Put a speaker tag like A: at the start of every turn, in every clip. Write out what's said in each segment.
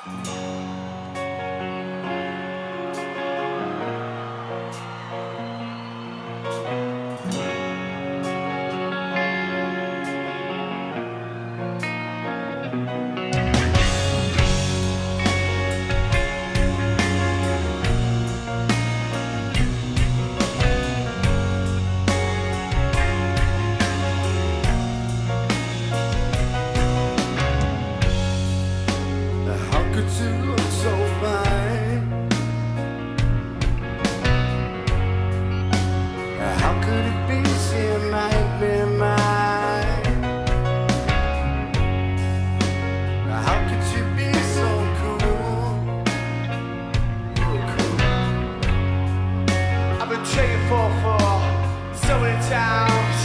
A: So many times,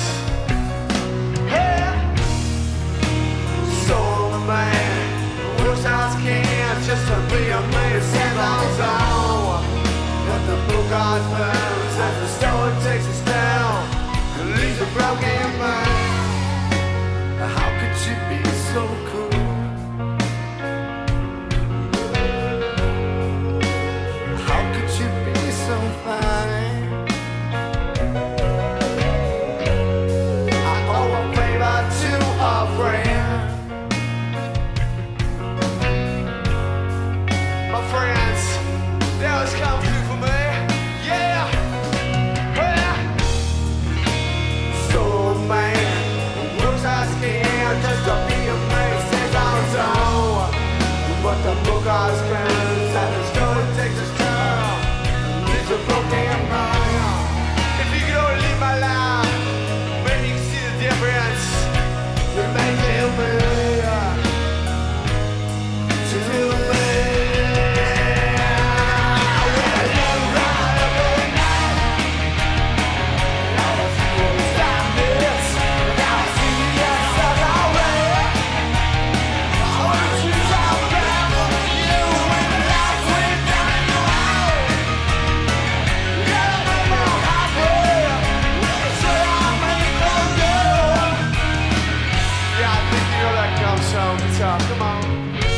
A: yeah. Soul of a man, works as can just to be a man. Stand on his own. Let the book on burns as the story takes us down and leaves a broken man. How could you be so cool? How could you be so fine? Just to be a man, stands on his own. But the book has been and the story takes its turn. It's a broken man. If you could only leave my life, maybe you can see the difference. It makes it familiar to me. Come on.